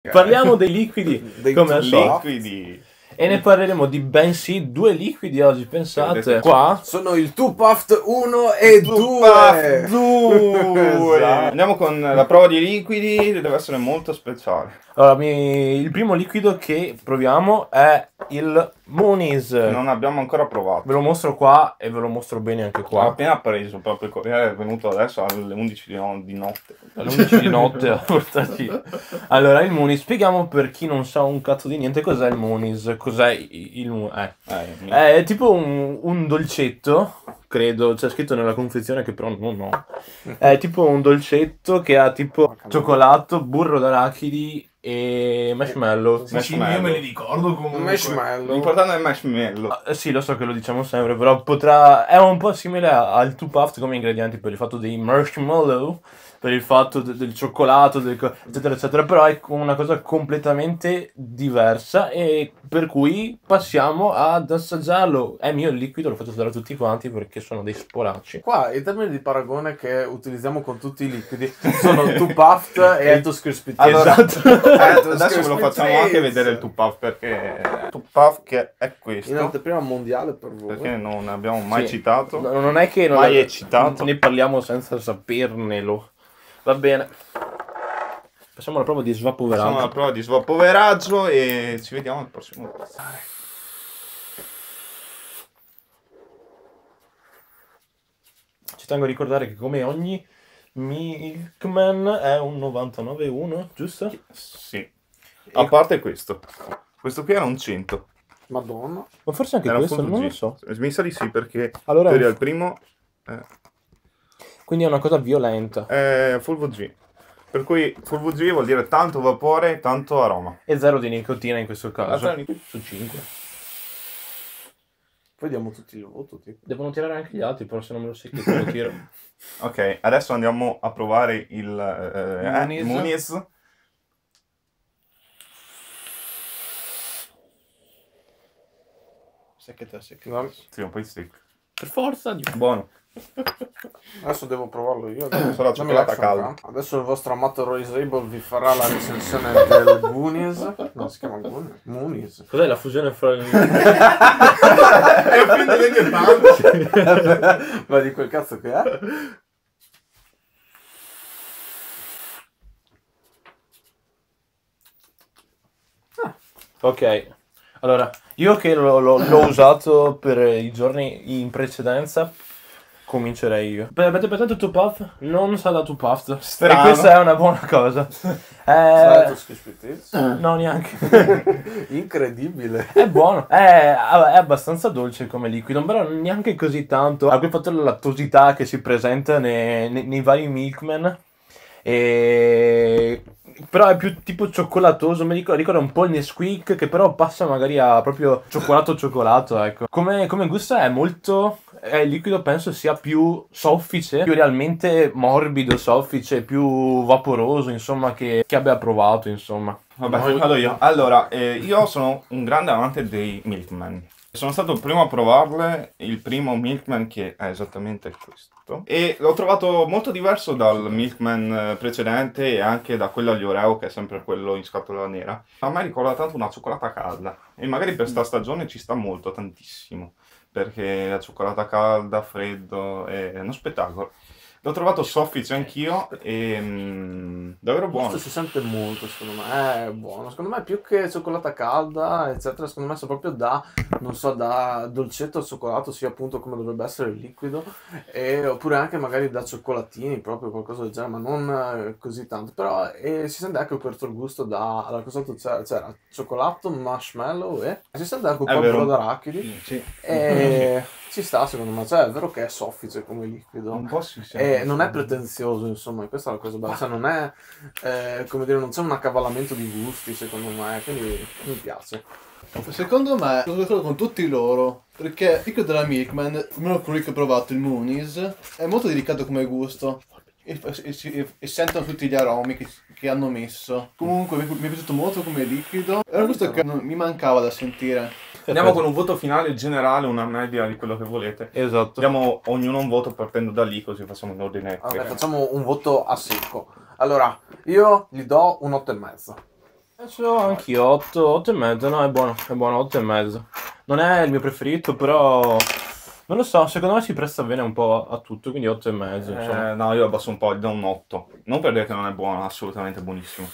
Parliamo dei liquidi, come al solito. Liquidi. E ne parleremo di bensì due liquidi oggi, pensate. Qua sono il 2 Puft 1 e 2. Esatto. Andiamo con la prova di liquidi, deve essere molto speciale. Allora, il primo liquido che proviamo è il Moonies. Non abbiamo ancora provato. Ve lo mostro qua e ve lo mostro bene anche Ho qua. appena preso, proprio il corriere è venuto adesso alle 11 di notte. Alle 11 di notte a portarci. Allora, il Moonies, spieghiamo per chi non sa un cazzo di niente cos'è il Moonies. Cos'è il Moonies? È tipo un dolcetto, credo, c'è scritto nella confezione che però non ho. È tipo un dolcetto che ha tipo cioccolato, burro d'arachidi e marshmallow. Sì, Io me li ricordo comunque. Marshmallow. L'importante è il marshmallow. Sì, lo so che lo diciamo sempre, però potrà... È un po' simile al Two Puffed come ingredienti per il fatto dei marshmallow, per il fatto del cioccolato, eccetera, eccetera, però è una cosa completamente diversa e per cui passiamo ad assaggiarlo. È mio il liquido, lo faccio assaggiare a tutti quanti perché sono dei sporacci. Qua i termini di paragone che utilizziamo con tutti i liquidi sono 2 Puft e Etos Crispy Treats. Allora, Esatto. adesso ve lo facciamo anche vedere il Tupac perché Tupac che è In questo, anteprima mondiale per voi. perché non abbiamo mai Sì. citato. No, non è che Mai eccitato. ne parliamo senza sapernelo. Va bene. Passiamo alla prova di Facciamo svapoveraggio. la prova di svappoveraggio e ci vediamo al prossimo video. Ci tengo a ricordare che come ogni Milkman è un 99,1, giusto? Sì. A parte questo. Questo qui era un 100. Madonna. Ma forse anche Era questo, full non lo G. so. Mi sa di sì perché Allora, era il primo quindi è una cosa violenta. full VG. Per cui full VG vuol dire tanto vapore, tanto aroma. E zero di nicotina in questo caso. Zero di- Su 5. Poi diamo tutti il voto, tipo. Devono tirare anche gli altri, però se non me lo sai che te lo tiro. Ok, adesso andiamo a provare il Moonies. Secchetta. No, Sì, un po' di stick. Per forza. Buono. adesso devo provarlo io. Sarà Non mi cioccolata lascio calda. qua. Adesso il vostro amato Royce Rabel vi farà la recensione del Goonies. No, si chiama Goonies. Moonies. Cos'è la fusione fra il... È un film delle panze. Ma di quel cazzo che è? Ok, allora, io che l'ho usato per i giorni in precedenza, comincerei io. Avete pensato Two Puff? Non sa da Two Puff. Strano. E questa è una buona cosa. Etos Crispy Treats. No, neanche. Incredibile. È buono. È abbastanza dolce come liquido, però neanche così tanto. Ha quel fatto della lattosità che si presenta nei vari Milkman. Però è più tipo cioccolatoso, ricorda un po' il Nesquik che però passa magari a proprio cioccolato, ecco. Come gusto è molto, il liquido penso sia più soffice, più realmente morbido, soffice, più vaporoso, insomma, che abbia provato, insomma. Vabbè, vado io. Allora, io sono un grande amante dei Milkman. Sono stato il primo a provarle, il primo Milkman che è esattamente questo. E l'ho trovato molto diverso dal Milkman precedente e anche da quello agli Oreo, che è sempre quello in scatola nera. A me ricorda tanto una cioccolata calda. E magari per sta stagione ci sta molto, tantissimo. Perché la cioccolata calda, freddo, è uno spettacolo. L'ho trovato soffice anch'io e davvero buono. Questo si sente molto, secondo me, è buono. Secondo me più che cioccolata calda, eccetera, secondo me se proprio da, non so, da dolcetto al cioccolato, sia appunto come dovrebbe essere il liquido, oppure anche magari da cioccolatini, proprio qualcosa del genere, ma non così tanto. Però si sente anche questo gusto allora, cosa c'era cioccolato, marshmallow e si sente anche un È po' vero. burro d'arachidi. Sì. E ci sta secondo me, cioè è vero che è soffice come liquido. Un po' si sente. E non è pretenzioso, insomma, questa è la cosa bella, cioè non è, come dire, non c'è un accavallamento di gusti, secondo me, quindi mi piace. Secondo me sono d'accordo con tutti loro, perché il liquido della Milkman, almeno quello che ho provato, il Moonies, è molto delicato come gusto e sentono tutti gli aromi che hanno messo. Comunque mi è piaciuto molto come liquido, era un gusto che mi mancava da sentire. Andiamo con un voto finale generale, una media di quello che volete. Esatto. Diamo ognuno un voto partendo da lì, così facciamo in ordine. Vabbè, facciamo un voto a secco. Allora, io gli do un 8,5. Anch'io 8 e mezzo, no, è buono, 8 e mezzo. Non è il mio preferito, però non lo so, secondo me si presta bene un po' a tutto, quindi 8 e mezzo, insomma. No, io abbasso un po', gli do un 8. Non per dire che non è buono, assolutamente buonissimo.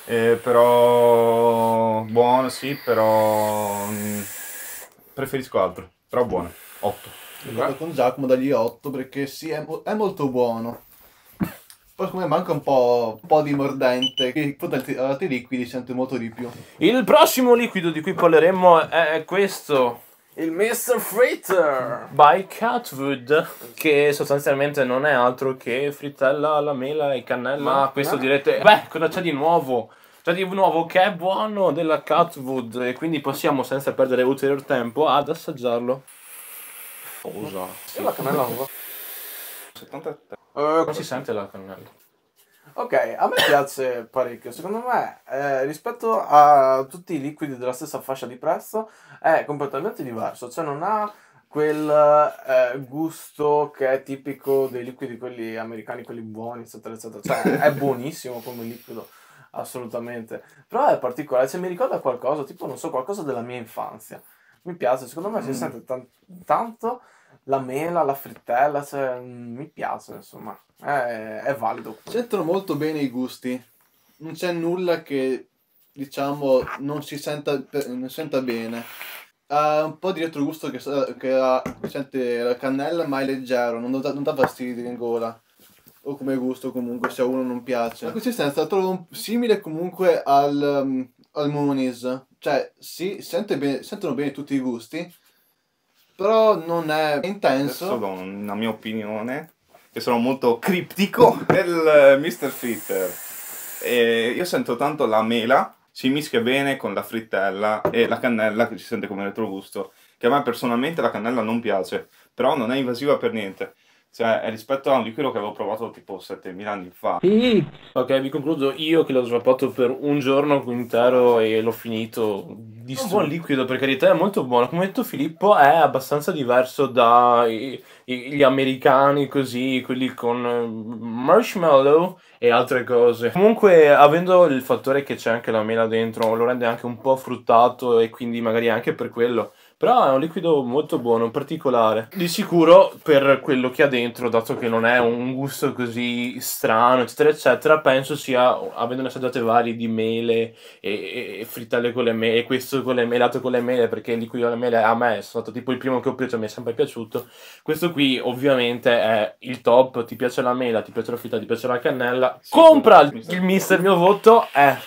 Però buono, sì, però preferisco altro. Però buono, 8. Vado con Giacomo dagli 8 perché sì, è molto buono. Poi secondo me manca un po' di mordente, che poi altri liquidi sente molto di più. Il prossimo liquido di cui parleremo è questo. Il Mr. Fritter! By Catwood, che sostanzialmente non è altro che frittella alla mela e cannella. Ma questo direte, beh, cosa c'è di nuovo? C'è di nuovo che è buono della Catwood e quindi possiamo senza perdere ulteriore tempo ad assaggiarlo. Cosa? Io la cannella non va. 73. Come si sente la cannella? Ok, a me piace parecchio. Secondo me, rispetto a tutti i liquidi della stessa fascia di prezzo, è completamente diverso. Cioè, non ha quel gusto che è tipico dei liquidi quelli americani, quelli buoni, eccetera, eccetera. Cioè, è buonissimo come liquido, assolutamente. Però è particolare. Cioè, mi ricorda qualcosa, tipo, non so, qualcosa della mia infanzia. Mi piace, secondo me si sente tanto la mela, la frittella, cioè, mi piace, insomma. È valido. Sentono molto bene i gusti. Non c'è nulla che, diciamo, non si senta bene. Ha un po' di retrogusto che sente la cannella, ma è leggero, non dà fastidio in gola. O come gusto comunque, se a uno non piace. La consistenza la trovo simile comunque al Muniz. Cioè, sì, sentono bene tutti i gusti, però non è intenso. Adesso do una mia opinione, che sono molto criptico, del Mr. Fritter. Io sento tanto la mela, si mischia bene con la frittella e la cannella che si sente come retrogusto, che a me personalmente la cannella non piace, però non è invasiva per niente. Cioè, è rispetto a un liquido che avevo provato tipo 7000 anni fa. Ok, vi concludo io che l'ho svapato per un giorno intero e l'ho finito. È un buon liquido, per carità, è molto buono. Come ha detto Filippo, è abbastanza diverso dagli americani, così, quelli con marshmallow e altre cose. Comunque, avendo il fattore che c'è anche la mela dentro, lo rende anche un po' fruttato e quindi magari anche per quello. Però è un liquido molto buono, particolare. Di sicuro per quello che ha dentro, dato che non è un gusto così strano, eccetera, eccetera, penso sia, avendone assaggiate vari di mele e frittelle con le mele, e questo con le melato con le mele, perché il liquido alle mele a me è stato tipo il primo che ho preso, mi è sempre piaciuto. Questo qui ovviamente è il top, ti piace la mela, ti piace la frittella, ti piace la cannella, Sì, compra sì. il mister, il mio voto è...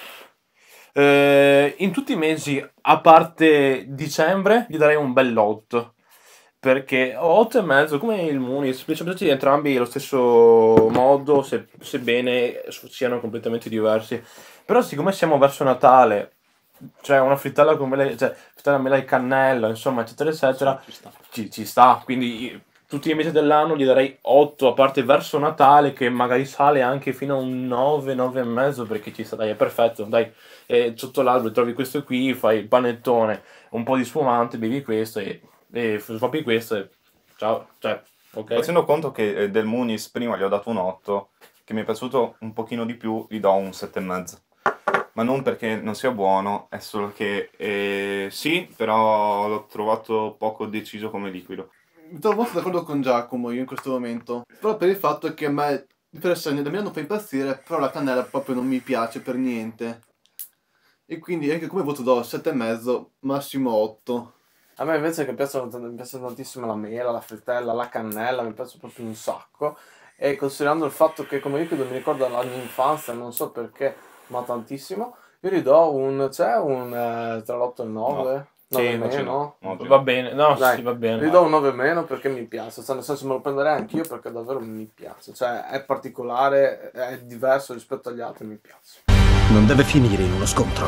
in tutti i mesi, a parte dicembre, gli darei un bell'8. Perché 8 e mezzo, come il Muniz, sono piaciuti entrambi allo stesso modo, sebbene siano completamente diversi. Però siccome siamo verso Natale, cioè una frittella con mele, cioè frittella mela e cannella, insomma, eccetera, eccetera, ci sta. Quindi tutti i mesi dell'anno gli darei 8, a parte verso Natale, che magari sale anche fino a un 9, 9 e mezzo, perché ci sta, dai, è perfetto, dai. E sotto l'albero trovi questo qui, fai il panettone, un po' di spumante, bevi questo e svapi questo e ciao, cioè, ok? Facendo conto che del Muniz prima gli ho dato un 8, che mi è piaciuto un pochino di più, gli do un 7,5. Ma non perché non sia buono, è solo che sì, però l'ho trovato poco deciso come liquido. Mi trovo molto d'accordo con Giacomo io in questo momento. Però per il fatto che a me, per essere da me non fa impazzire, però la cannella proprio non mi piace per niente. E quindi anche come voto do 7,5, massimo 8. A me invece mi piace tantissimo la mela, la frittella, la cannella, mi piace proprio un sacco. E considerando il fatto che come liquido mi ricorda la mia infanzia, non so perché, ma tantissimo, io gli do tra l'8 e il 9? Sì, 9 meno? Va bene, no, Dai, sì, va bene. gli do un 9 meno perché mi piace, cioè nel senso me lo prenderei anch'io perché davvero mi piace, cioè è particolare, è diverso rispetto agli altri, mi piace. Non deve finire in uno scontro.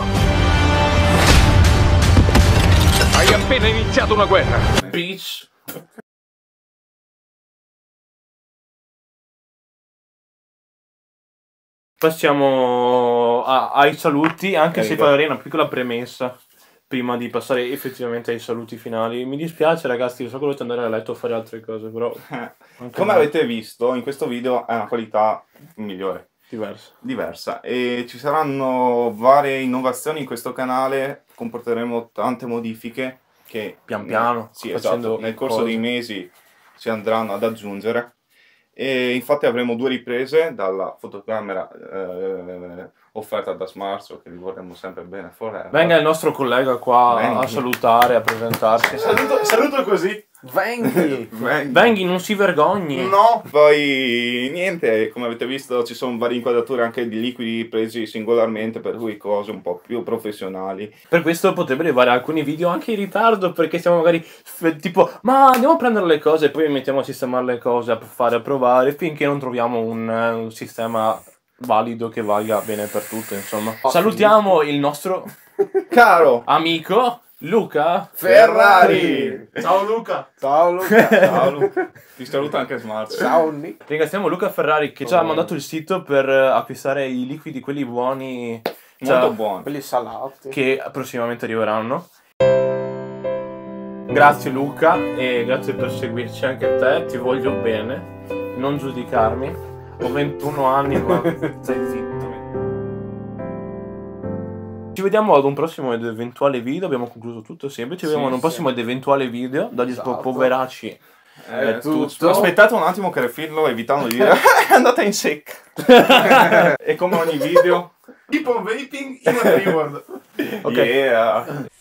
Hai appena iniziato una guerra. Peach. Passiamo ai saluti, anche se farei una piccola premessa prima di passare effettivamente ai saluti finali. Mi dispiace ragazzi, so che dovete andare a letto a fare altre cose, però... Come avete visto, in questo video è una qualità migliore. diversa. E ci saranno varie innovazioni in questo canale, comporteremo tante modifiche che pian piano, sì, esatto, nel corso dei mesi si andranno ad aggiungere. E infatti avremo 2 riprese dalla fotocamera offerta da Smartso, che vi vorremmo sempre bene forever. Venga il nostro collega qua a salutare, a presentarsi. Saluto così. Venghi, non si vergogni. No, poi niente, come avete visto ci sono varie inquadrature anche di liquidi presi singolarmente, per cui cose un po' più professionali. Per questo potrebbero arrivare alcuni video anche in ritardo, perché siamo magari tipo, ma andiamo a prendere le cose e poi mettiamo a sistemare le cose, a provare, finché non troviamo un sistema valido che valga bene per tutto, insomma. Salutiamo il nostro caro amico Luca Ferrari. Ciao Luca. Ciao Luca. Ciao Luca. Ti saluta anche Smart. Ciao Nick. Ringraziamo Luca Ferrari che ci ha mandato il sito per acquistare i liquidi, quelli buoni, molto buoni, quelli salati, che prossimamente arriveranno. Grazie Luca e grazie per seguirci anche te, ti voglio bene, non giudicarmi, ho 21 anni ma stai zitto. Ci vediamo ad un prossimo ed eventuale video, abbiamo concluso tutto sempre, ci vediamo ad un prossimo ed eventuale video, dagli poveracci è tutto. Aspettate un attimo che refillo evitando di dire è andata in secca. E come ogni video, tipo vaping in a reward. ok. Yeah.